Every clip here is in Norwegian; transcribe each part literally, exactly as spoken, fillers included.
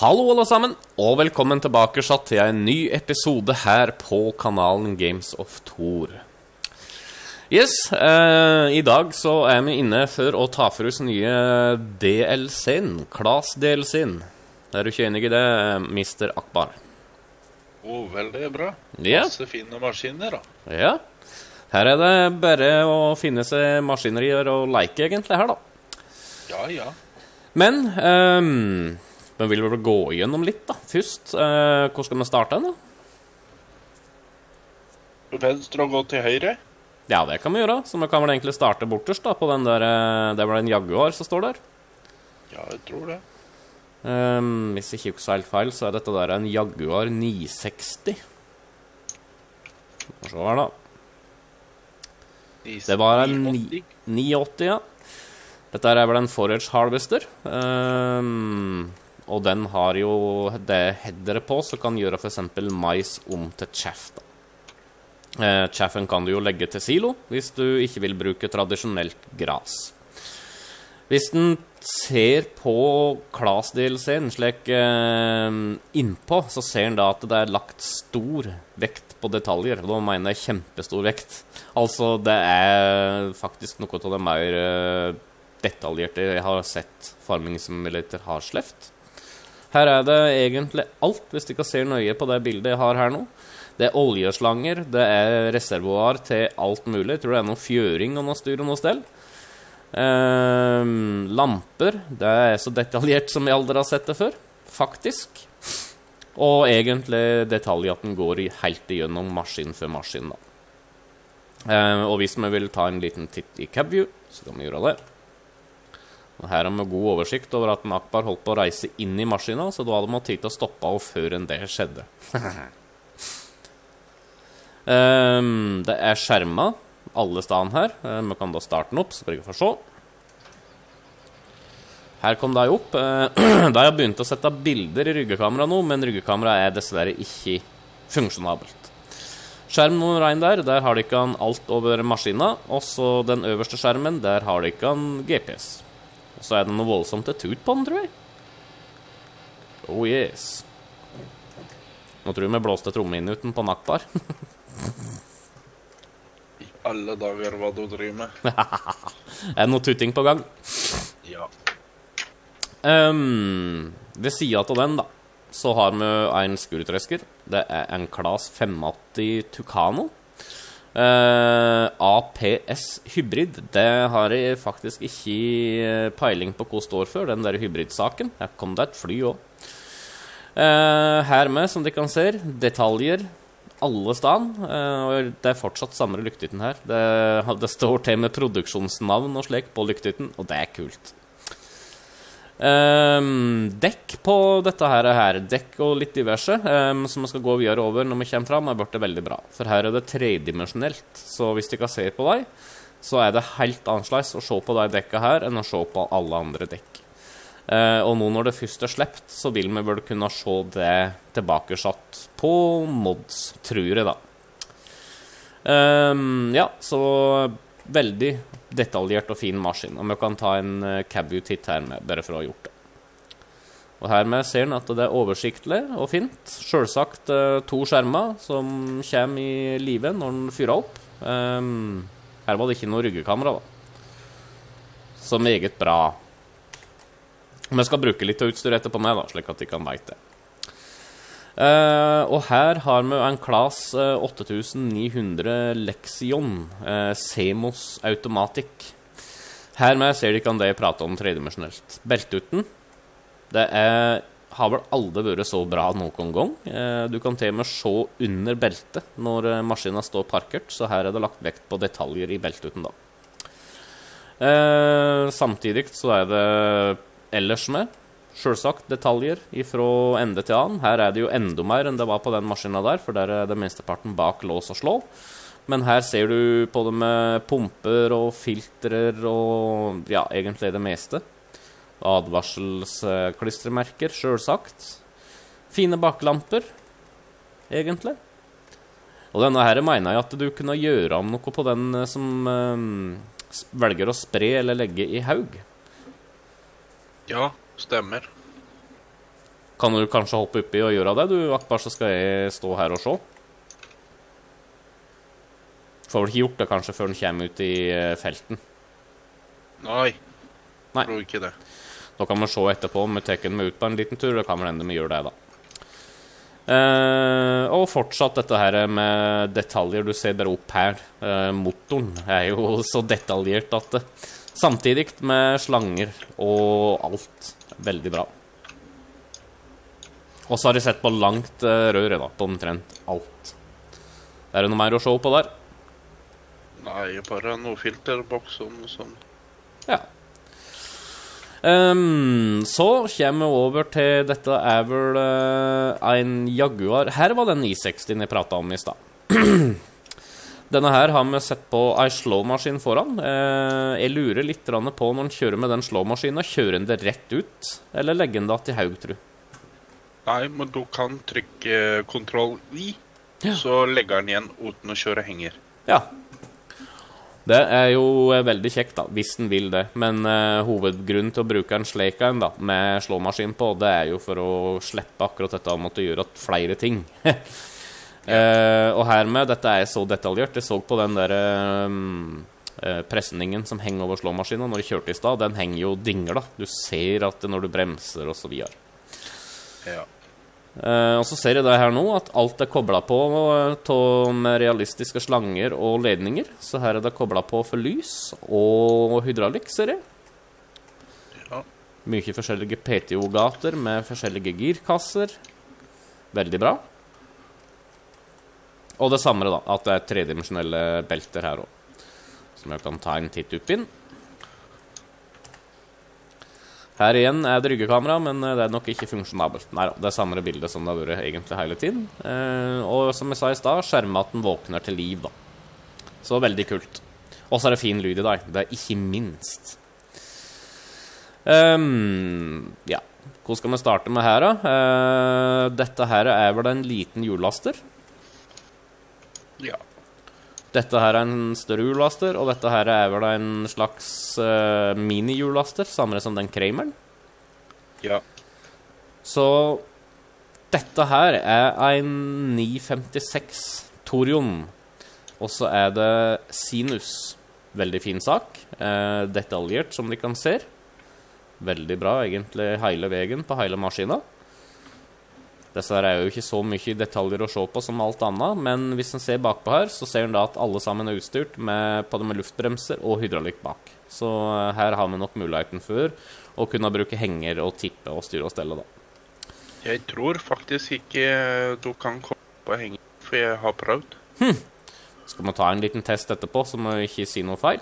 Hallo alle sammen, og velkommen tilbake til en ny episode her på kanalen Games of Thor. Yes, eh, i dag så er vi inne for å ta for oss nye D L C-en, Class-D L C-en. Er du ikke enig i det, mister Akbar? Å, oh, veldig bra. Ja. Masse fine maskiner da. Ja, her er det bare å finne seg maskinerier og leke egentlig her da. Ja, ja. Men, ehm... men vil vi gå igjennom litt da, først. Eh, hvor skal vi starte da? Venstre og gå til høyre? Ja, det kan vi gjøre. Så vi kan vel egentlig starte borterst da, på den der, det var en Jaguar som står der. Ja, jeg tror det. Um, hvis jeg ikke husker helt feil, så er dette der en Jaguar ni seksti. Hva så her da? Det var en ni åtti, ja. Dette er vel en Forage Harvester. Um, og den har jo det headeret på, så kan gjøre for eksempel mais om til chaff da. Uh, chaffen kan du jo legge til silo, hvis du ikke vil bruke tradisjonelt gras. Hvis den ser på Class-D L C-en slik uh, innpå, så ser den da at det er lagt stor vekt på detaljer. Da mener jeg kjempestor vekt. Altså, det er faktisk noe av det mer uh, detaljerte jeg har sett Farming Simulator har sleft. Her er det egentlig alt, hvis du ikke ser nøye på det bildet jeg har her nå. Det er oljeslanger, det er reservoar til alt mulig. Jeg tror det er noe fjøring og noe styr og noe sted. Eh, lamper, det er så detaljert som jeg aldri har sett det før, faktisk. Og egentlig detaljer at den går i helt igjennom maskin for maskin da. Eh, og hvis vi vil ta en liten titt i CabView, så kan vi gjøre det. Og her har vi god oversikt over at Akbar holdt på å reise inn i maskinen, så da hadde man tid til å stoppe av før enn det skjedde. Um, det er skjermet alle stedene her. Um, vi kan da starte den opp, så skal jeg få se. Her kom det opp. Uh, da har jeg begynt å sette bilder i ryggekamera nå, men ryggekamera er dessverre ikke funksjonabelt. Skjerm nummer én der, der har de ikke alt over maskinen. Og så den øverste skjermen, der har de ikke G P S. Og så er det noe voldsomt til tut på den, tror jeg. Oh yes. Nå tror jeg vi blåste trommeinuten på Akbar. I alle dager hva du driver med. Er det noe tutting på gang? Ja. Um, ved siden av den da, så har vi en skurtresker. Det er en Class fem åtti Tucano. Uh, A P S hybrid. Det har jeg faktisk ikke peiling på hva står for, den der hybridsaken. Her kom det et fly også. Uh, her med, som de kan se, detaljer alle stedene, uh, og det er fortsatt samme lyktyten her. Det, det står til med produksjonsnavn og slik på lyktyten, og det er kult. Um, dekk på dette her, her, dekk og litt diverse, um, som vi skal gå videre over når vi kommer frem, er blitt veldig bra. For her er det tredimensionelt, så hvis du ikke ser på deg, så er det helt annerledes å se på de dekka her enn å se på alle andre dekk. Uh, og nå når det først er slept, så vil vi vel kunne se det tilbakesatt på mods, tror jeg da. Um, ja, så veldig detaljert og fin maskin, og vi kan ta en uh, CabView-titt her med, bare for å ha gjort det. Og her med ser den at det er oversiktlig og fint. Selvsagt uh, to skjermer som kommer i live når den fyrer opp. Um, her var det ikke noe ryggekamera da. Så meget bra. Vi skal bruke litt av utstyr etterpå med da, slik at de kan veite det. Uh, og her har vi en Class uh, åtte tusen ni hundre Lexion uh, Semos Automatic. Her med ser de ikke om det jeg prater om tredimensionelt. Beltuten, det er, har vel aldri vært så bra noen gang. Uh, du kan til og med se under beltet når uh, maskinen står parkert, så her er det lagt vekt på detaljer i beltuten da. Uh, samtidig så er det ellers med, selvsagt detaljer fra ende til annen. Her er det jo enda mer enn det var på den maskinen der, for der er det minsteparten bak lås og slå. Men her ser du på det med pumper og filtrer og ja, egentlig det meste. Advarselsklistremerker, selvsagt. Fine baklamper, egentlig. Og denne her mener jeg at du kunne gjøre om noe på den som um, velger å spre eller legge i haug. Ja, stemmer. Kan du kanskje hoppe oppi og gjøre det, du, Akbar, så skal jeg stå her og se. Får vel ikke gjort det kanskje før den kommer ut i felten. Nei, Nei. jeg tror ikke det. Da kan vi se etterpå om vi tar den med ut på en liten tur, da kan vi hende vi gjør det da. Eh, og fortsatt dette her med detaljer, du ser bare opp her. Eh, motoren er jo så detaljert at det, samtidig med slanger og alt, veldig bra. Og så har jeg sett på langt uh, røret da, på omtrent alt. Er det noe mer å se på der? Nei, bare noe filterboks og noe sånt. Ja. Um, så kommer vi over til dette er vel uh, en Jaguar. Her var den ni seksti jeg pratet om i sted. Denne her har vi sett på en slåmaskin foran. Uh, jeg lurer litt på når den kjører med den slåmaskinen. Kjører den det rett ut, eller legger den det til haug, tru? Nei, men du kan trykke kontroll I, Ja. så legger den igjen uten å kjøre henger. Ja. Det er jo eh, veldig kjekt da, hvis den vil det. Men eh, hovedgrunnen til å bruke en slik en da, med slåmaskin på, det er jo for å slippe akkurat dette om at du gjør at flere ting. eh, og hermed, dette er så detaljert. Jeg så på den der eh, presningen som henger over slåmaskinen når du kjørte i stad. Den henger jo dinger da. Du ser at det når du bremser og så videre. Ja. Uh, og så ser jeg det her nå, at alt er koblet på uh, med realistiske slanger og ledninger. Så her er det koblet på for lys og hydraulikk, ser jeg. Ja. Mye forskjellige P T O-gater med forskjellige girkasser. Veldig bra. Og det samme da, at det er tredimensionelle belter her også, som jeg kan ta en titt opp inn. Her igjen er det ryggekamera, men det er nok ikke funksjonabelt. Nei da, det er samme bildet som det har vært egentlig hele tiden. Eh, og som jeg sa i sted, skjermaten våkner til liv da. Så veldig kult. Og så er det fin lyd i dag, det er ikke minst. Um, ja, hvor skal vi starte med her da? Uh, dette her er vel en liten hjullaster. Ja. Dette her er en større hjullaster, og dette her er vel en slags uh, mini-hjullaster, samme som den Krameren. Ja. Så dette her er en ni femtiseks Torion, og så er det Sinus. Veldig fin sak, uh, detaljert som de kan se. Veldig bra, egentlig hele veien på hele maskinen. Disse her er jo ikke så mye detaljer å se på som alt annet, men hvis en ser bakpå her, så ser en da at alle sammen er utstyrt med, på det med luftbremser og hydraulikk bak. Så her har vi nok muligheten for å kunne bruke henger og tippe og styre og stelle da. Jeg tror faktisk ikke du kan komme på henger, for jeg har prøvd. Hm. Skal vi ta en liten test etterpå, så må vi ikke si noe feil.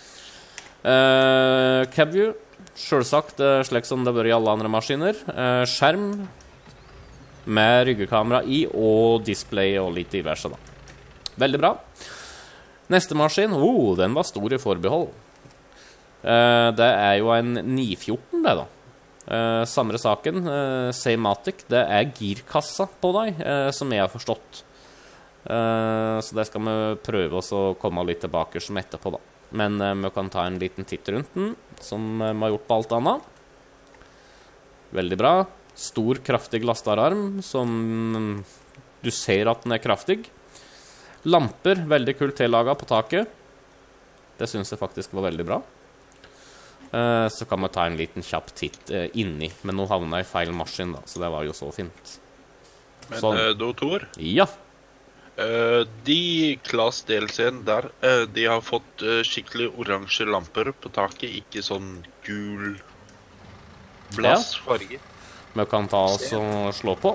Uh, Cabview, selvsagt, slik som det bør i alle andre maskiner. Uh, skjerm med ryggekamera i og display og litt diverse da. Veldig bra. Neste maskin, oh, den var stor i forbehold. Uh, det er jo en ni fjorten det da. Uh, samme saken, uh, Seimatic, det er girkassa på deg, uh, som jeg har forstått. Uh, så det skal vi prøve oss å komme litt tilbake som etterpå da. Men uh, vi kan ta en liten titt rundt den, som uh, vi har gjort på alt annet. Veldig bra. Stor, kraftig lastararm, som du ser at den er kraftig. Lamper, veldig kult tillaget på taket. Det synes jeg faktisk var veldig bra. Uh, så kan vi ta en liten kjapp titt uh, inni, men nå havnet jeg i feil maskin da, så det var jo så fint. Men Sånn. uh, du, Tor, Ja. uh, de Class-D L C-en der, uh, de har fått uh, skikkelig oransje lamper på taket, ikke sånn gul blass farge. Vi kan ta oss og slå på.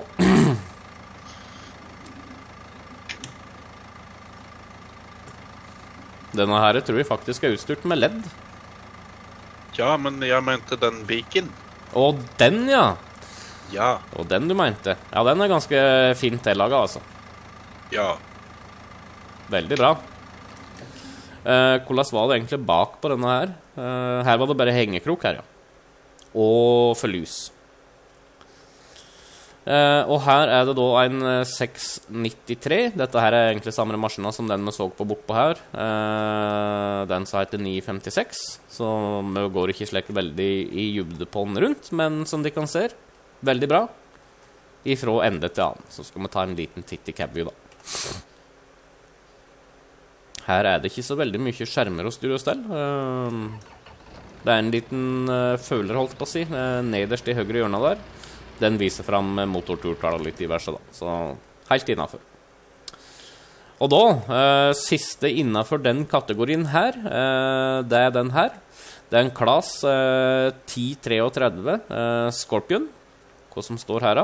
Denne her tror jeg faktisk er utstyrt med ledd. Ja, men jeg mente den beacon. Og den, ja. Ja, Og den du mente. Ja, den er ganske fint tillaget, altså. ja. Veldig bra. Eh, hvordan var det egentlig bak på denne her? Eh, her var det bare hengekrok her, ja. Og for lys. Uh, og her er det da en uh, seks nittitre. Dette her er egentlig samme maskina som den vi så på bortpå her. Uh, den sa heter ni femtiseks, så vi går ikke slik veldig i dybde på den rundt, men som de kan se, veldig bra. ifra ende til annen. Så skal vi ta en liten titt i cabview, da. Her er det ikke så veldig mye skjermer og styr og stell. Det er en liten føler, holdt på å si, nederst i høyre hjørnet der. Den viser frem motorturtall og litt diverse, da. Så helt innenfor. Og da, eh, siste innenfor den kategorien her, eh, det er den her. Det er en klass eh, ti trettini eh, Scorpion. Hva som står her, da?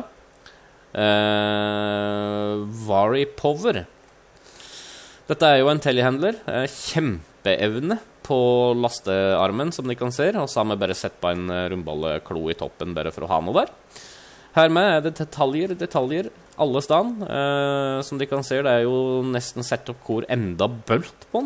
Eh, Vari Power. Dette er jo en telehandler. Eh, kjempeevne på lastearmen, som de kan se. Og så har vi bare sett på en rundballeklo i toppen, bare for å ha noe der. Her med er det detaljer, detaljer, alle stand. Eh, som de kan se, det er jo nesten sett opp hvor enda bølt på den.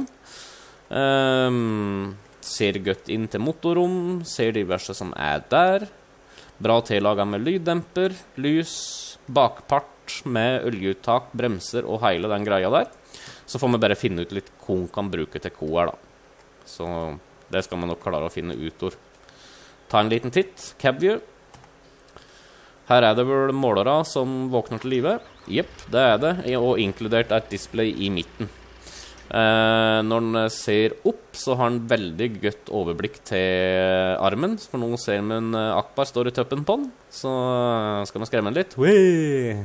Eh, ser godt inn til motorrom, ser diverse som er der. Bra tillaget med lyddemper, lys, bakpart med oljeuttak, bremser og hele den greia der. Så får vi bare finne ut litt hva hun kan bruke til hva her, da. Så det skal vi nok klare å finne ut ord. Ta en liten titt. Cabview. Her er det vel målere som våkner til livet. Jepp, det er det. Og inkludert et display i midten. Eh, når den ser opp, så har den veldig godt overblikk til armen. For nå ser vi en Akbar står i tøppen på den. Så skal vi skremme den litt. Wee!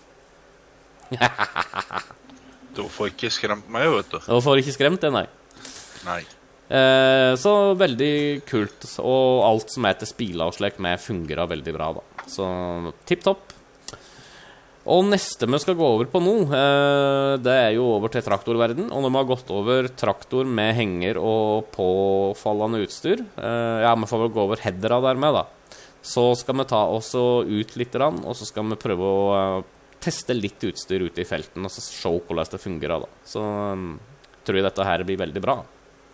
Du får ikke skremt meg, vet du. Du får ikke skremt det, nei. Nei. Eh, så veldig kult. Og alt som er til spila og slik med fungerer veldig bra, da. Så tipp-topp. Og neste vi skal gå over på nå, eh, det er jo over til traktorverden. Og når vi har gått over traktor med henger og påfallende utstyr, eh, ja, vi får vel gå over headera der med, da. Så skal vi ta oss ut litt, og så skal vi prøve å uh, teste litt utstyr ute i felten, og så se hvordan det fungerer, da. Så um, tror jeg dette her blir veldig bra.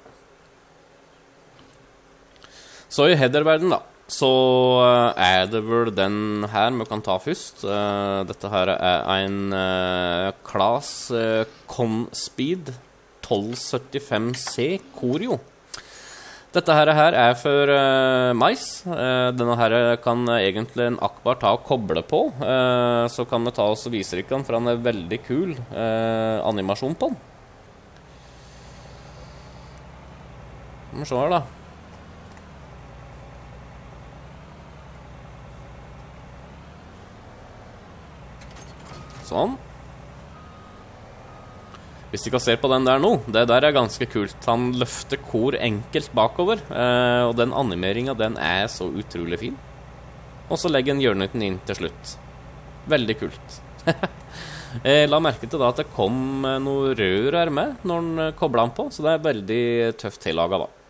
Så i headerverden, da, så er det vel den her vi kan ta først. Dette her er en Claas Conspeed tolv syttifem C Corio. Dette her er for mais. Denne her kan egentlig en Akbar ta og koble på. Så kan vi ta oss og vise ikke den, for han er veldig kul animasjon på den. Vi må se her, da. Sånn. Hvis du ikke ser på den der nå, det der er ganske kult. Han løfter kor enkelt bakover, eh, og den animeringen, den er så utrolig fin. Og så legger han hjørneten inn til slutt. Veldig kult. Jeg la merke til da at det kom noe rør her med når han koblet han på, så det er veldig tøft tillaget da.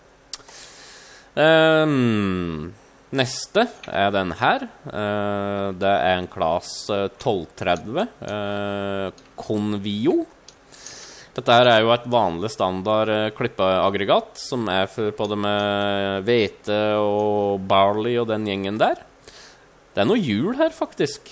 Um, Neste er den her. Uh, det er en Claas tolv tretti uh, Convio. Dette her er jo et vanlig standard uh, klippeaggregat, som er for på det med hvete og barley og den gjengen der. Det er noe hjul her, faktisk.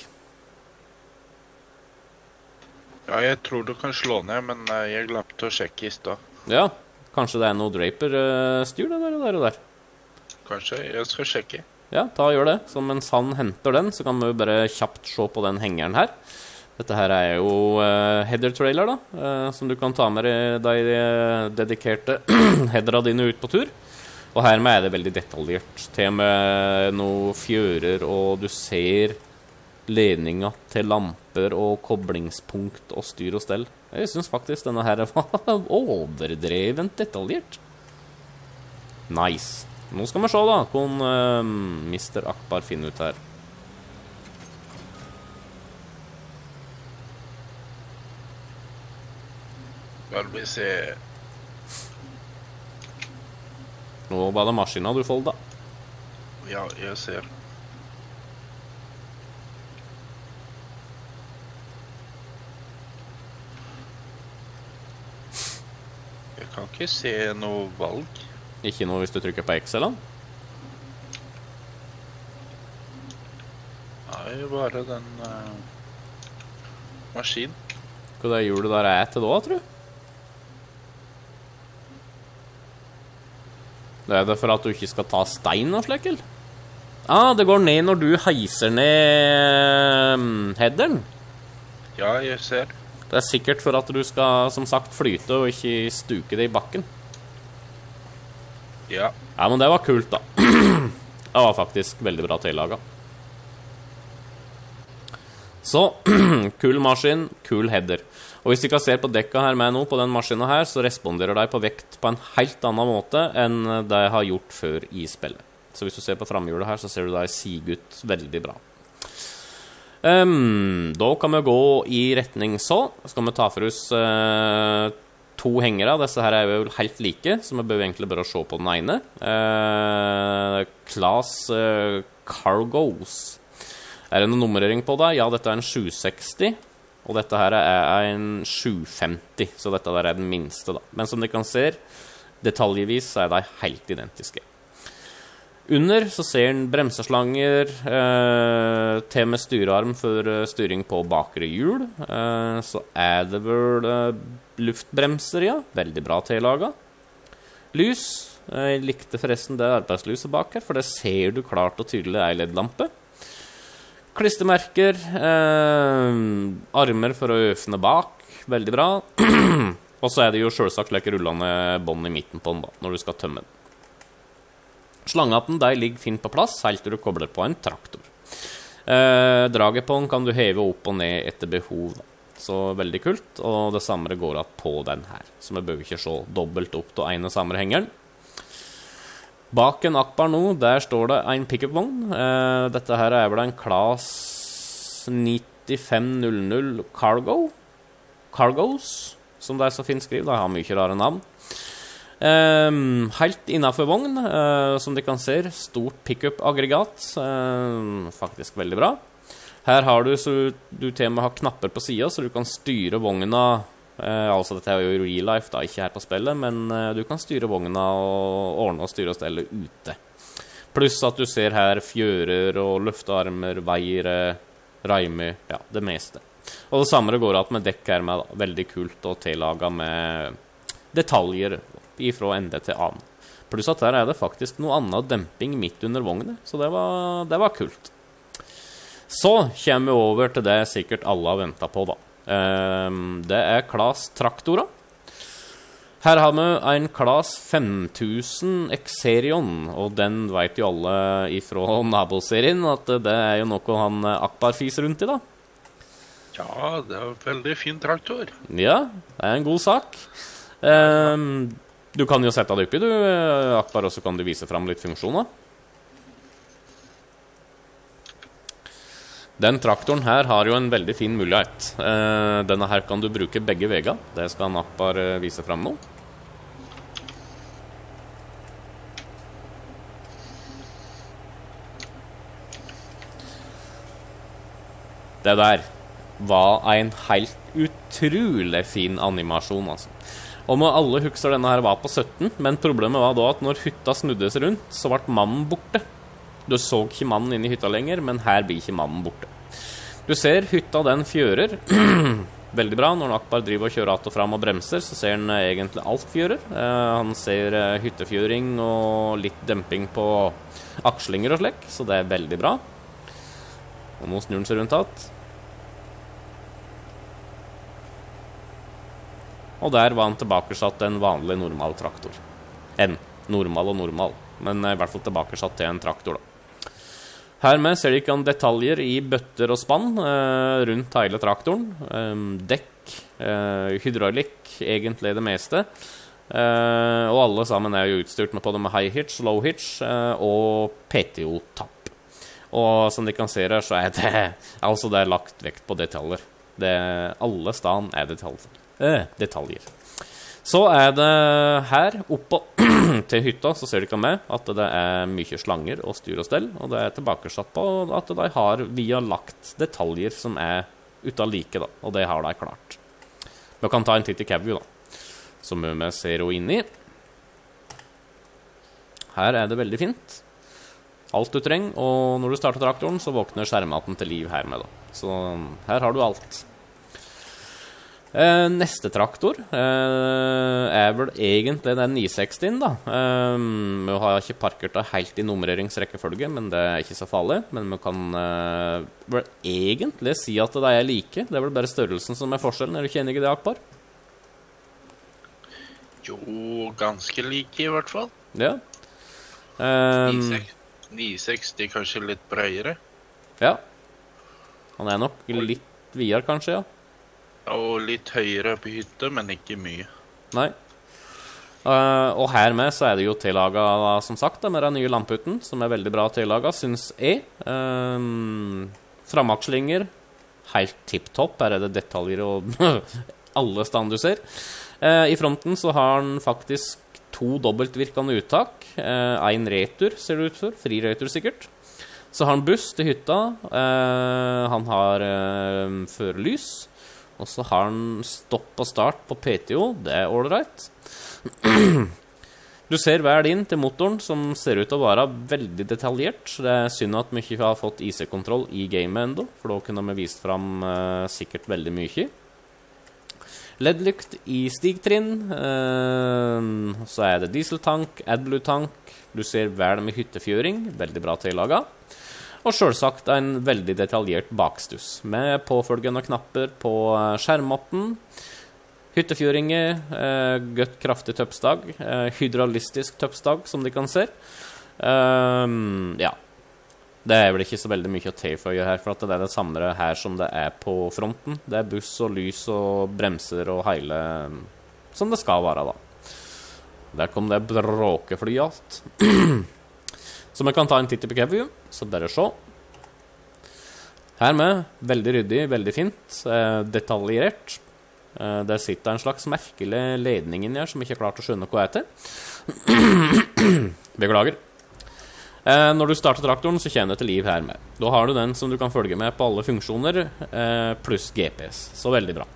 Ja, jeg tror du kan slå ned, men jeg glemte å sjekke i sted. Ja, kanskje det er noe Draper-styr det der og der og der. Kanskje, jeg skal sjekke. Ja, ta og gjør det. Så mens han henter den, så kan vi jo bare kjapt se på den hengeren her. Dette her er jo uh, header-trailer da, uh, som du kan ta med deg dedikerte headera dine ut på tur. Og her med er det veldig detaljert. Til med noen fjører, og du ser ledninger til lamper og koblingspunkt og styr og stell. Jeg synes faktisk denne her var overdrevent detaljert. Nice. Nå skal vi se da, hvordan uh, mister Akbar finner ut her. Skal vi se. Nå var det maskina du folda. Ja, jeg ser. Jeg kan ikke se noe valg. Ikke noe hvis du trykker på Excel, da? Nei, bare den uh, maskinen. Hva det hjulet der er til da, tror du? Det er det for at du ikke skal ta stein og slekkel? Ah, det går ned når du heiser ned um, headeren. Ja, jeg ser. Det er sikkert for at du skal, som sagt, flyte og ikke stuke det i bakken. Ja. Ja, men det var kult da. Det var faktisk veldig bra tillaget. Så, kul maskin, kul header. Og hvis du ikke ser på dekka her med nå, på den maskinen her, så responderer de på vekt på en helt annen måte enn det jeg har gjort før i spillet. Så hvis du ser på framhjulet her, så ser du deg sige ut veldig bra. Um, da kan vi gå i retning så. Så skal vi ta for oss uh, to hengere. Disse her er jo helt like, så vi bør egentlig bare se på den ene. Uh, Class uh, Cargos. Er det noen nummerering på det? Ja, dette er en sju seksti, og dette her er en sju femti, så dette der er den minste da. Men som dere kan se, detaljvis er de helt identiske. Under så ser en bremseslanger, eh, til med styrearm for styring på bakre hjul. Eh, så er det vel eh, luftbremser, ja. Veldig bra tillaget. Lys. Jeg likte forresten det arbeidslyset bak her, for det ser du klart og tydelig er L E D-lampe. Klistermerker, eh, armer for å øfne bak, veldig bra. Og så er det jo selvsagt like rullende bånd i midten på den da, når du skal tømme den. Slangaten, de ligger fint på plass, helt til du kobler på en traktor. Eh, draget på den kan du heve opp og ned etter behov da. Så veldig kult, og det samme går at på den her. Så vi bør ikke se dobbelt opp til ene samme hengeren. Bak en Akbar nå, der står det en pick-up-vogn. Eh, dette her er vel en Class nittifem null null Cargo. Cargos, som det er så fint skriv. De har mye rare navn. Eh, helt innenfor vogn, eh, som de kan se, stort pick-up-aggregat. Eh, faktisk veldig bra. Her har du, så du til og med har knapper på siden, så du kan styre vogna. Eh, altså dette er jo real life da, ikke her på spillet, men eh, du kan styre vogna og ordne og styre og stelle ute. Pluss at du ser her fjører og løftearmer, veier, reimer, ja, det meste. Og det samme går at med dekk her med da, veldig kult og tillaget med detaljer ifra ende til annen. Pluss at der er det faktisk noe annet demping midt under vognet, så det var, det var kult. Så kommer vi over til det sikkert alle har ventet på da. Um, det er Class Traktora. Her har vi en Class fem tusen Xerion, og den vet jo alle ifra naboserien at det er jo noe han Akbar fiser rundt i da. Ja, det er en veldig fin traktor. Ja, det er en god sak. Um, du kan jo sette det oppi du, Akbar, og så kan du vise frem litt funksjoner. Den traktoren her har jo en veldig fin mulighet. Eh, denne her kan du bruke begge veier. Det skal Akbar eh, vise frem nå. Det der var en helt utrolig fin animasjon, altså. Og med alle husker denne her var på sytten, men problemet var da at når hytta snudde seg rundt, så ble mannen borte. Du så ikke mannen inne i hytta lenger, men her blir ikke mannen borte. Du ser hytta den fjører. Veldig bra. Når Akbar driver og kjører att og fram og bremser, så ser han egentlig alt fjører. Eh, han ser eh, hyttefjøring og litt demping på akslinger og slik, så det er veldig bra. Og nå snur han seg rundt alt. Og der var han tilbakesatt til en vanlig normal traktor. En normal og normal, men i hvert fall tilbakesatt til en traktor da. Hermed ser de ikke an detaljer i bøtter og spann eh, rundt hele traktoren. Eh, dekk, eh, hydraulikk, egentlig det meste. Eh, og alle sammen er jo utstyrt med på det med high hitch, low hitch eh, og P T O-tapp. Og som de kan se her, så er det, altså det er lagt vekt på detaljer. Det, alle steder er detaljer. Eh, detaljer. Så er det her oppå til hytta, så ser dere med at det er mye slanger og styr og stell, og det er tilbakesatt på at de har, vi har lagt detaljer som er uten like da, og det har de klart. Vi kan ta en titt i cabview da, som vi ser jo inn i. Her er det veldig fint. Alt du trenger, og når du starter traktoren, så våkner skjermaten til liv her med da. Så her har du alt. Eh, neste traktor eh, er vel egentlig den ni seksti, da. Eh, vi har ikke parkert det helt i nummereringsrekkefølge, men det er ikke så farlig. Men vi kan eh, vel egentlig si at det er like. Det er vel bare størrelsen som er forskjellen. Er du ikke enig i det, Akbar? Jo, ganske like i hvert fall. Ja. Um, ni seksti kanskje litt bredere. Ja. Han er nok litt videre, kanskje, ja. Og litt høyere på hytte, men ikke mye. Nei. Uh, og her med så er det jo tillaget, som sagt, da, med den nye lamputen, som er veldig bra tillaget, synes jeg. Um, framakslinger, helt tipptopp. Her er det detaljer og alle stand du ser. Uh, I fronten så har han faktisk to dobbeltvirkende uttak. Uh, en retur, ser det ut for. Fri retur, sikkert. Så har han buss til hytta. Uh, han har uh, førerlys. Og så har han stopp og start på P T O. Det er all right. Du ser hver din til motoren, som ser ut til å være veldig detaljert. Det er synd at vi ikke har fått I C-kontroll i gamet enda, for da kunne vi vist fram uh, sikkert veldig mye. L E D-lykt i stigtrinn. Uh, så er det dieseltank, AdBlue-tank. Du ser vel med hyttefjøring. Veldig bra tillaget. Og selvsagt en veldig detaljert bakstuss, med påfølgende knapper på skjermappen, hyttefjøringer, eh, godt kraftig tøppstag, eh, hydraulistisk tøppstag, som de kan se. Um, ja, det er vel ikke så veldig mye å tilføye her, for at det er det samme her som det er på fronten. Det er buss og lys og bremser og hele, som det skal være da. Der kom det bråkefly alt. Så vi kan ta en titt i Pickup-view, så bare se. Her med, veldig ryddig, veldig fint, eh, detaljert. Eh, der sitter en slags merkelig ledning inni her, som ikke har klart å skjønne hva jeg heter. Beklager. Eh, når du starter traktoren, så kjenner du til liv her med. Da har du den som du kan følge med på alle funksjoner, eh, pluss G P S. Så veldig bra.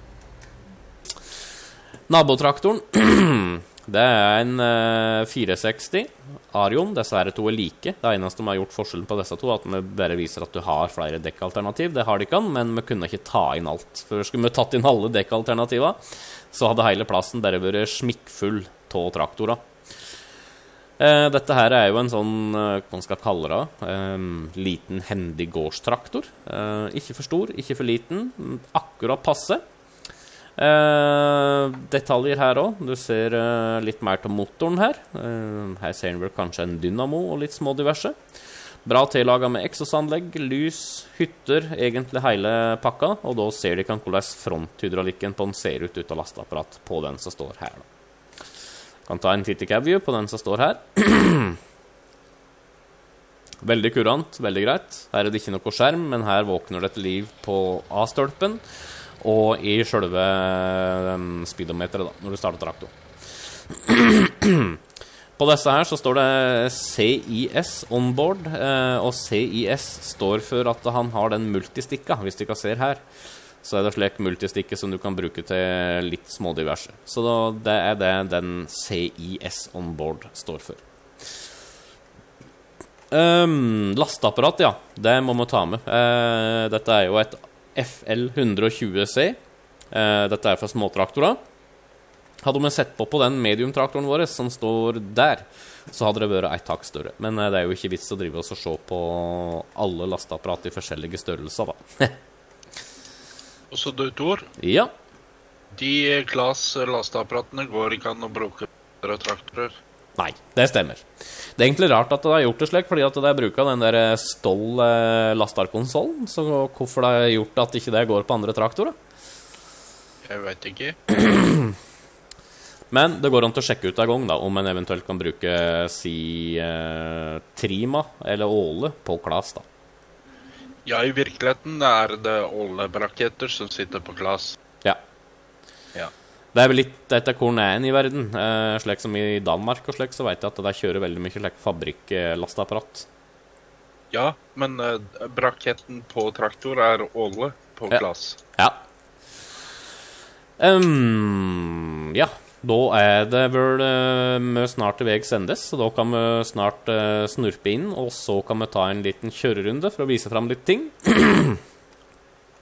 Nabotraktoren. Det er en uh, fire seksti Arion. Disse her to er like. Det eneste som har gjort forskjellen på disse to, er at vi bare viser at du har flere dekkalternativ. Det har de ikke, men vi kunne ikke ta inn alt. For skulle vi tatt inn alle dekkalternativa, så hadde hele plassen bare vært smikkfull av traktorer. Uh, dette her er jo en sånn, uh, hva man skal kalle det, um, liten hendig gårdstraktor. Uh, ikke for stor, ikke for liten. Akkurat passe. Uh, detaljer her også. Du ser uh, litt mer til motoren her. Uh, her ser vi kanskje en dynamo og litt små diverse. Bra tillaget med eksosanlegg, lys, hytter, egentlig hele pakka. Og da ser de kan hvordan fronthydraulikken på den ser ut ut av lasteapparat på den som står her. Da. Kan ta en titt i cab-view på den som står her. Veldig kurant, veldig greit. Her er det ikke noe skjerm, men her våkner det til liv på A-stølpen. Og i selve um, speedometeret da, når du starter traktoren. På disse her så står det C I S onboard, eh, og C I S står for at han har den multistikka, hvis du ikke ser her. Så er det slik multistikke som du kan bruke til litt små diverse. Så da, det er det den C I S onboard står for. Um, lasteapparat, ja, det må vi ta med. Uh, dette er jo et F L one twenty C. Uh, dette er fra småtraktorer. Hadde vi sett på på den mediumtraktoren vår som står der, så hadde det vært et takk større. Men uh, det er jo ikke vits å drive oss og se på alle lasteapparat i forskjellige størrelser, da. Og så du, Tor? Ja. De klass lasteapparatene går ikke an å bruke traktorer. Nei, det stemmer. Det er egentlig rart at det har gjort det slik, fordi at det er bruket den der Stoll eh, lastarkonsollen, så hvorfor det har gjort at ikke det går på andre traktorer? Jeg vet ikke. Men det går an til å sjekke ut en gang da, om en eventuelt kan bruke si eh, Trima eller Åle på klass da. Ja, i virkeligheten er det Åle-braketter som sitter på klass. Ja. Ja. Det er vel litt etter hvor den er i verden. Eh, slik som i Danmark og slik, så vet jeg at de kjører veldig mye slik fabrikklasteapparat. Ja, men uh, braketten på traktor er Åle på ja. klass. Ja. Um, ja, da er det vel uh, snart til vei sendes, så da kan vi snart uh, snurpe inn, og så kan vi ta en liten kjørerunde for å vise frem litt ting.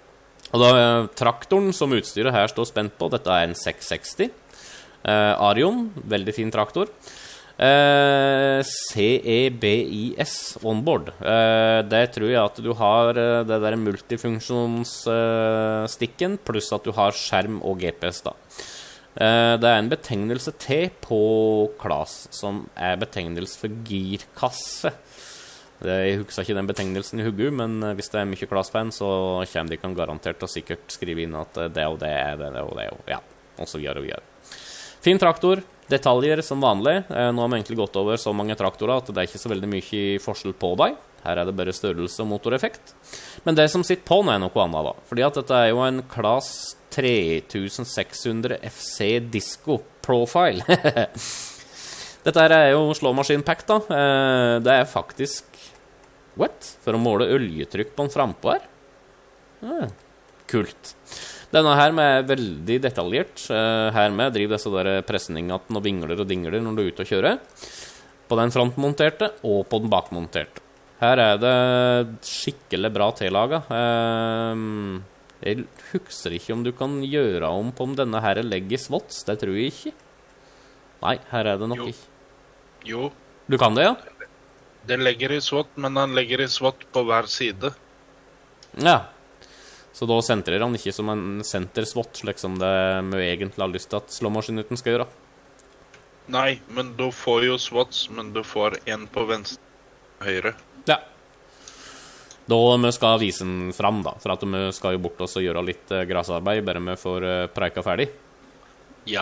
Og da eh, traktoren som utstyret her står spent på, dette er en seks seksti. Eh, Arion, veldig fin traktor. Eh, C E B I S onboard. Eh, det tror jeg at du har eh, det der multifunksjonsstikken, eh, pluss at du har skjerm og G P S da. Eh, det er en betegnelse til på Claas, som er betegnelse for girkasse. Det, jeg husker ikke den betegnelsen i hugget, men hvis det er mye Claas-fan, så kommer de kan garantert og sikkert skrive inn at det og det er det, det og det, og ja, og så videre og videre. Fin traktor, detaljer som vanlig. Eh, nå har vi egentlig gått over så mange traktorer at det er ikke så veldig mye forskjell på deg. Her er det bare størrelse og motoreffekt. Men det som sitter på nå er noe annet da, fordi at dette er jo en Claas tre tusen seks hundre F C Disco Profile. Dette her er jo slåmaskinpack da. Eh, det er faktisk what? For å måle oljetrykk på en frampå her. Ah, kult. Denne her med er veldig detaljert. Uh, her med driver disse der presningaten og vingler og dingler når du er ute og kjører. På den frontmonterte og på den bakmonterte. Her er det skikkelig bra tillaget. Uh, jeg husker ikke om du kan gjøre om på om denne her legger svots. Det tror jeg ikke. Nei, her er det nok jo. ikke. Jo. Du kan det, ja? Den legger i svott, men han legger i svott på hver side. Ja. Så da sentrer han ikke som en senter-svott, slik som det vi egentlig har lyst til at slåmaskinuten skal gjøre. Nei, men du får jo swats, men du får en på venstre og høyre. Ja. Da vi skal vise den fram da, for at vi skal jo bort oss og gjøre litt uh, grasarbeid, bare vi får uh, preika ferdig. Ja.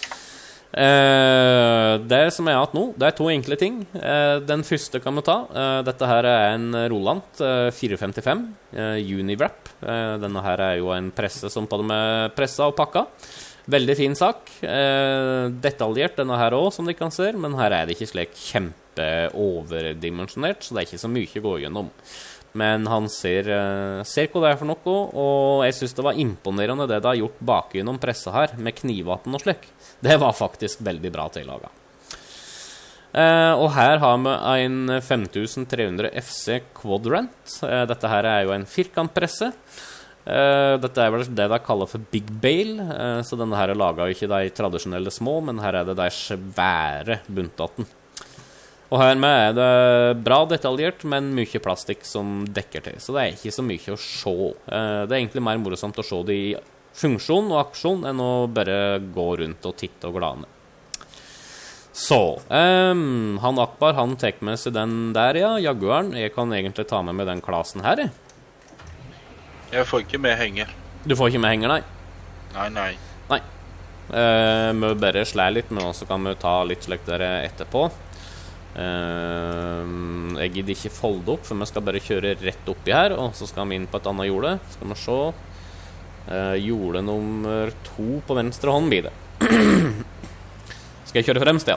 Eh, det som er at nå, det er to enkle ting. Eh, den første kan vi ta. Eh, dette her er en Roland eh, fire femtifem eh, Uniwrap. Eh, denne her er jo en presse som på det med pressa og pakka. Veldig fin sak. Eh, detaljert denne her også, som de kan se, men her er det ikke slik kjempe overdimensjonert, så det er ikke så mye å gå gjennom. Men han ser, uh, ser hva det er for noe, og jeg synes det var imponerende det de har gjort bak gjennom pressa her, med knivvapen og slik. Det var faktisk veldig bra tillaget. Uh, og her har vi en fem tusen tre hundre F C Quadrant. Uh, dette her er jo en firkantpresse. Uh, dette er vel det de kaller for Big Bale, uh, så denne her er laget jo ikke de tradisjonelle små, men her er det de svære buntaten. Og her med er det bra detaljert, men mye plastikk som dekker til. Så det er ikke så mye å se. Det er egentlig mer morsomt å se det i funksjon og aksjon enn å bare gå rundt og titte og glane. Så, um, han Akbar, han tek med seg den der, ja, Jaguaren. Jeg kan egentlig ta med meg den klassen her, jeg. Jeg får ikke med henger. Du får ikke med henger, nei? Nei, nei. Nei. Uh, vi bare slær litt, men også kan vi ta litt slik der etterpå. Uh, jeg gidder ikke folde opp, for vi skal bare kjøre rett oppi her, og så skal vi inn på et annet jorde. Skal vi se. Uh, jorde nummer to på venstre hånd blir det. Skal jeg kjøre fremst, ja.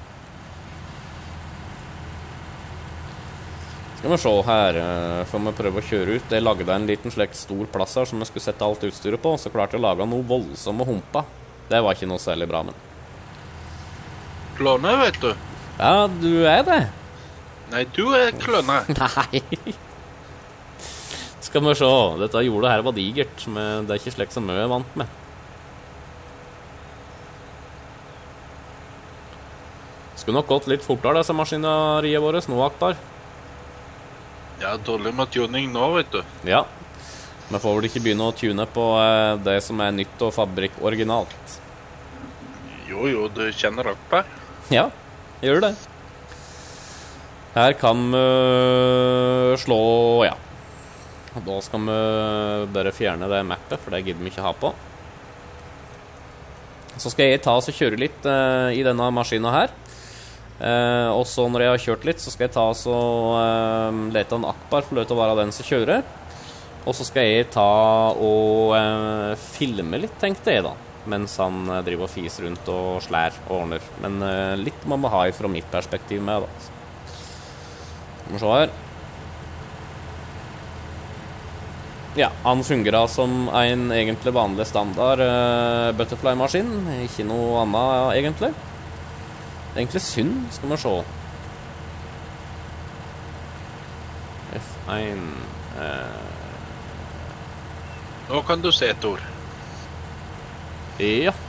Skal vi se her, uh, får vi prøve å kjøre ut. Jeg lagde en liten slik stor plass her som jeg skulle sette alt utstyret på, så klarte jeg å lage noe voldsomme humpa. Det var ikke noe særlig bra, men klåne, vet du. Ja, du er det. Nei, du er klønne. Nei. Skal vi se. Dette jordet her var digert, men det er ikke slik som vi er vant med. Skulle nok gått litt fortere disse maskineriet våre, nå, Akbar. Ja, dårlig med tuning nå, vet du. Ja. Vi får vel ikke begynne å tune på det som er nytt og fabrikk originalt. Jo, jo, du kjenner Akbar. Ja. Gjør det. Her kan vi slå, ja. Da skal vi bare fjerne det mappet, for det gidder vi ikke ha på. Så skal jeg ta oss og kjøre litt uh, i denne maskinen her. Uh, og så når jeg har kjørt litt, så skal jeg ta oss og uh, lete en Akbar for å være den som kjører. Og så skal jeg ta og uh, filme litt, tenkte jeg da. Mens han driver og fiser rundt og slær og ordner. Men uh, litt må man ha fra mitt perspektiv med, da. Skal vi se her. Ja, han fungerer som en egentlig vanlig standard uh, butterfly-maskin. Ikke noe annet, egentlig. Det er egentlig synd, skal vi se. F en... Uh, Nå kan du se, Tor. Ja.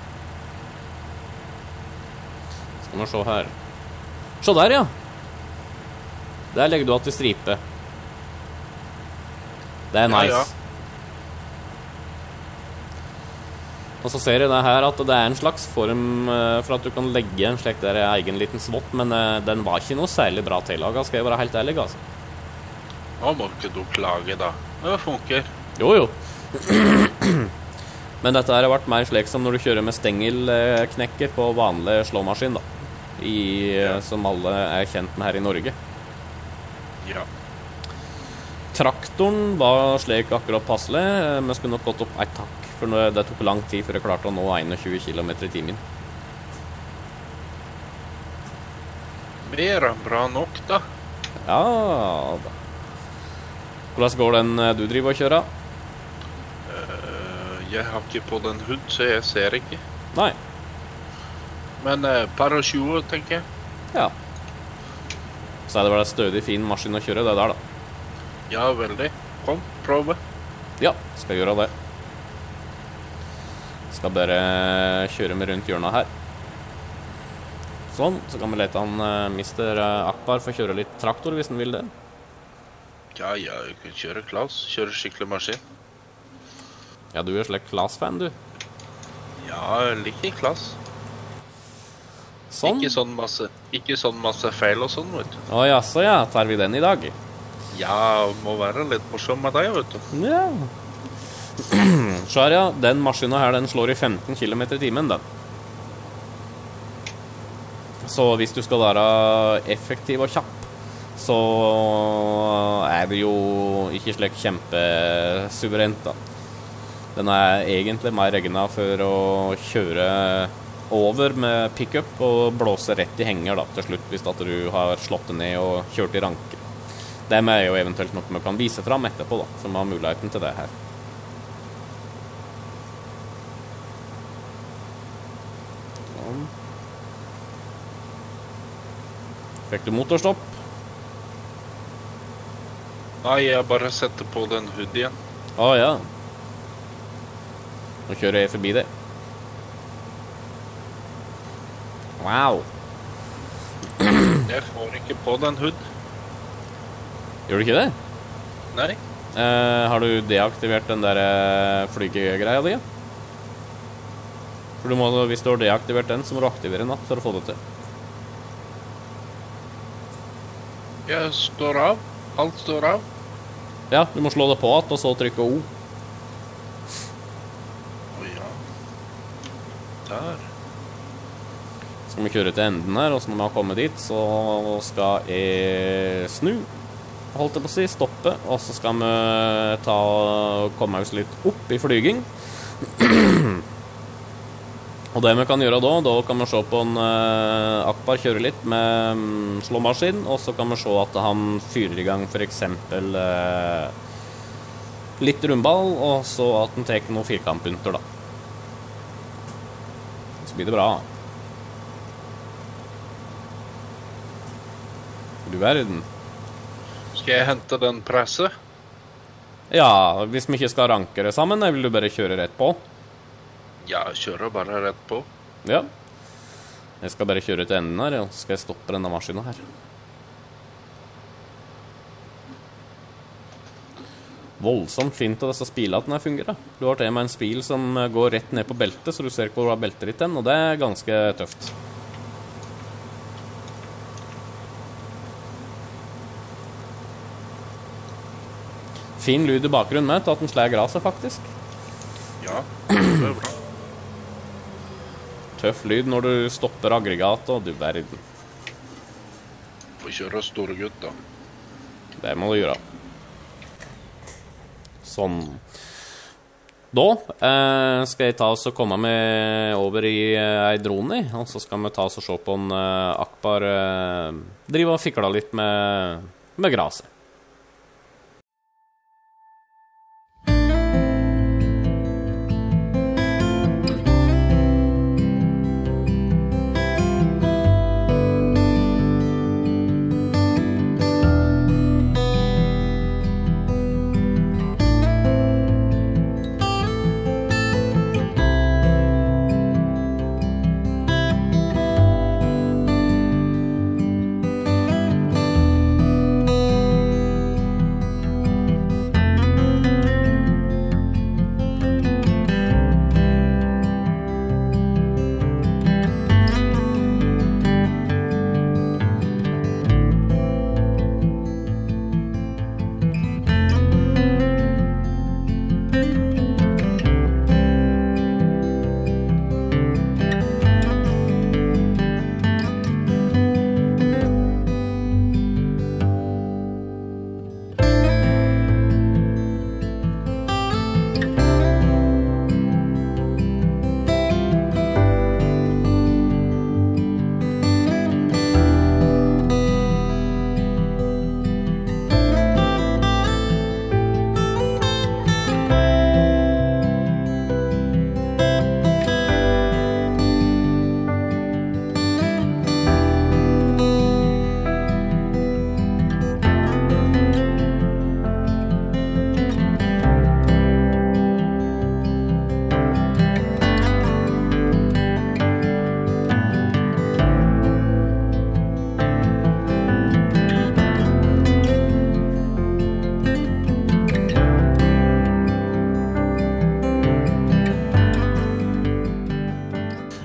Skal vi se her. Se der, ja. Der legger du alt i stripe. Det er nice. Ja, ja. Og så ser jeg det her at det er en slags form uh, for at du kan legge en slik der egen liten svott, men uh, den var ikke noe særlig bra tillaget, skal jeg være helt ærlig, altså. Nå må ikke du klage, da. Det funker. Jo, jo. Men dette har vært mer slik som når du kjører med stengelknekker på vanlig slåmaskin, da. I, ja. Som alle er kjent med her i Norge. Ja. Traktoren var slik akkurat passelig. Vi skulle nok gått opp et takk, for det tok lang tid før jeg klarte å nå tjueen kilometer i timen. Mer enn bra nok, da. Ja, da. Hvordan går den du driver og kjører? Uh, jeg har ikke på den hud, så jeg ser ikke. Nei. Men uh, par og tjue, tenker jeg. Ja. Så er det vel en stødig fin maskin å kjøre det der, da. Ja, veldig. Kom, prøve. Ja, skal gjøre det. Skal bare kjøre med rundt hjørnet her. Sånn, så kan vi lete han uh, mister Akbar for å kjøre litt traktor hvis han vil det. Ja, ja, jeg kan kjøre Klaus. Kjøre skikkelig maskin. Ja, du er slik Klaus-fan, du. Ja, jeg liker Klaus. Sånn. Ikke sånn masse, ikke sånn masse feil og sånn, vet du. Å ja, så ja, tar vi den i dag. Ja, må være litt morsom med deg, vet du. Ja. Så her, ja, den maskinen her, den slår i femten kilometer i timen, den. Så hvis du skal være effektiv og kjapp, så er det jo ikke slik kjempesuverent, da. Den er egentlig mer regnet for å kjøre over med pick-up og blåse rett i henger da, til slutt, hvis at du har slått det ned og kjørt i ranker. Det er jo eventuelt noe vi kan vise frem etterpå, da, som har muligheten til det her. Sånn. Fikk du motorstopp? Nei, jeg bare setter på den hood igjen. Å ja. Nå kjører jeg forbi det. Wow. Jeg får ikke på den hood. Gjør du ikke det? Nei. Eh, har du deaktivert den der eh, flygegreia di? For du må, hvis du har deaktivert den, så må du aktivere den for å få det til. Jeg står av. Alt står av. Ja, du må slå det på at, og så trykke O. Å ja. Der. Skal vi kjøre til enden her, og så når vi har kommet dit, så skal jeg snu, holdt jeg på å si, stoppe, og så skal vi ta, komme oss litt opp i flyging. Og det vi kan gjøre da, da kan vi se på en uh, Akbar kjøre litt med um, slåmaskin, og så kan vi se at han fyrer i gang for eksempel uh, litt rundball, og så at han tar noen firkantpunter da. Så blir det bra. Du verden. Skal jeg hente den presset? Ja, hvis vi ikke skal ranke det sammen, vil du bare kjøre rett på? Ja, jeg kjører bare rett på. Ja. Jeg skal bare kjøre til enden her, og så skal jeg stoppe denne maskinen her. Voldsomt fint av disse spilene at den her fungerer. Du har til med en spil som går rett ned på beltet, så du ser hvor du har beltet ditt den, og det er ganske tøft. Fin lyd i bakgrunnen med, til at den slår graset faktisk. Ja, det er bra. Tøff lyd når du stopper aggregatet, og du verden. Får kjøre store gutt da. Det må du gjøre. Sånn. Da eh, skal jeg ta oss og komme med over i eh, ei drone, og så skal vi ta oss og se på en eh, Akbar eh, drive og fikle litt med, med graset.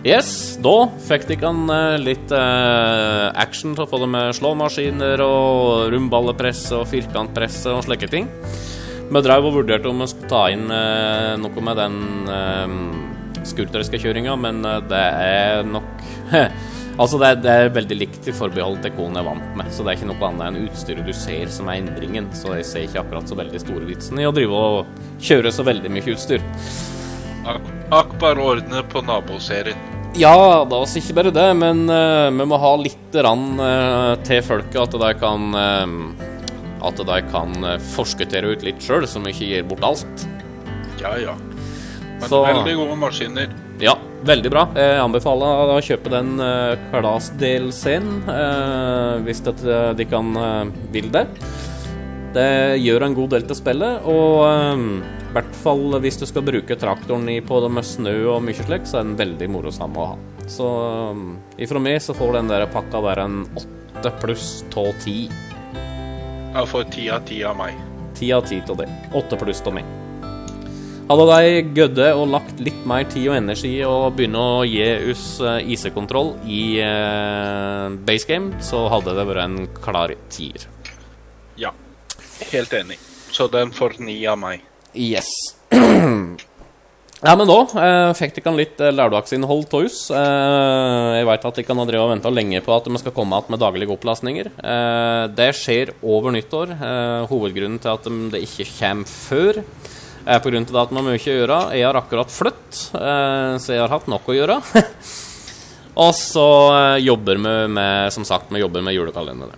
Yes, da fikk de kan eh, litt eh, action til å få det med slåmaskiner og rundballepress og firkantpress og slike ting. Vi drev og vurderte om vi skulle ta inn eh, noe med den eh, skulteriske kjøringa, men eh, det er nok altså det er, det er veldig likt i forbehold til hva jeg er vant med, så det er ikke noe annet enn utstyret du ser som er endringen, så jeg ser ikke akkurat så veldig store vitsen i å drive og kjøre så veldig mye utstyr. Ak Akbar ordner på naboserien. Ja, da er ikke bare det, men uh, vi må ha litt rann uh, til folket at de kan uh, at de kan uh, forskuttere ut litt selv, så vi ikke gir bort alt. Ja, ja. Men Så- veldig gode maskiner. Ja, veldig bra. Jeg anbefaler å kjøpe den uh, Class-D L C-en uh, hvis det, de kan uh, vil det. Det gjør en god del til spillet, og um, i hvert fall hvis du skal bruke traktoren i på det med snø og mye slik, så er den veldig morosam å ha. Så um, ifra meg så får den der pakka være en åtte pluss tå ti. Jeg får ti av ti av meg. ti av ti til det. åtte pluss til meg. Hadde de gødde og lagt litt mer tid og energi og begynne å gi oss uh, I C-kontroll i uh, base game, så hadde det vært en klar tier. Ja, helt enig. Så den får ni av meg. Yes. Ja, men da eh, fikk de kan litt eh, lørdagsinnhold til oss. Eh, jeg vet at de kan ha drevet og ventet lenge på at de skal komme at med daglige opplastninger. Eh, det skjer over nyttår. Eh, hovedgrunnen til at de, det ikke kommer før er på grunn til at man må mye gjøre. Jeg har akkurat flytt, eh, så jeg har hatt nok å gjøre. Og så eh, jobber vi med, som sagt, vi jobber med julekalenderen.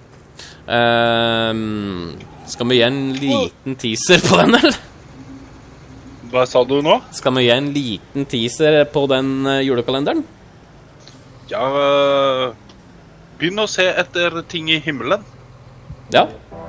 Eh, skal vi gi en liten teaser på den, eller? Hva sa du nå? Skal vi gi en liten teaser på den uh, julekalenderen? Ja, øh, begynn å se etter ting i himmelen. Ja.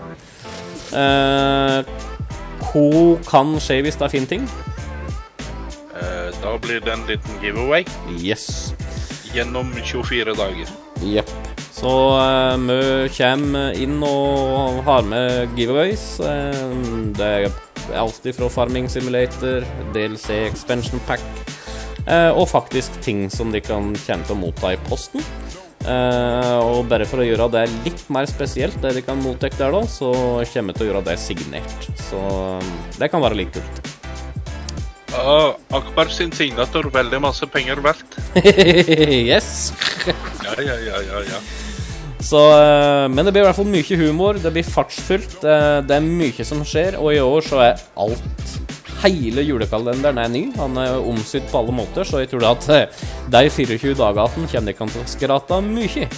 Uh, hva kan skje hvis det er fine ting? Eh, da blir det en liten giveaway Yes. gjennom tjuefire dager. Jepp. Så uh, vi kommer inn og har med giveaways. Uh, det er alltid fra Farming Simulator, D L C Expansion Pack, uh, og faktisk ting som de kan kjenne til å motta i posten. Uh, og bare for å gjøre det litt mer spesielt, det de kan motta der da, så kommer vi til å gjøre det signert. Så um, det kan være litt kult. Uh, Akbar sin signatur, veldig masse penger verdt. Yes. Ja, ja, ja, ja, ja. Så, uh, men det blir i hvert fall mye humor, det blir fartsfylt, uh, det er mye som skjer, og i år så er alt, hele julekalenderen er ny, han er omsydd på alle måter, så jeg tror at uh, de tjuefire dagene kommer de kan til å skrate mye.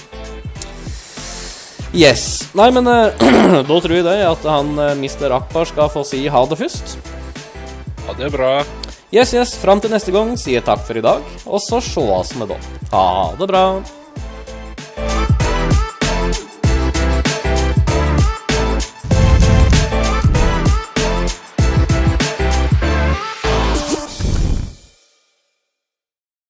Yes. Nei, men uh, da tror jeg det at han, uh, mister Akbar skal få si ha det først. Ha det bra. Yes, yes, frem til neste gang sier jeg takk for i dag, og så sjås vi da. Ha det bra!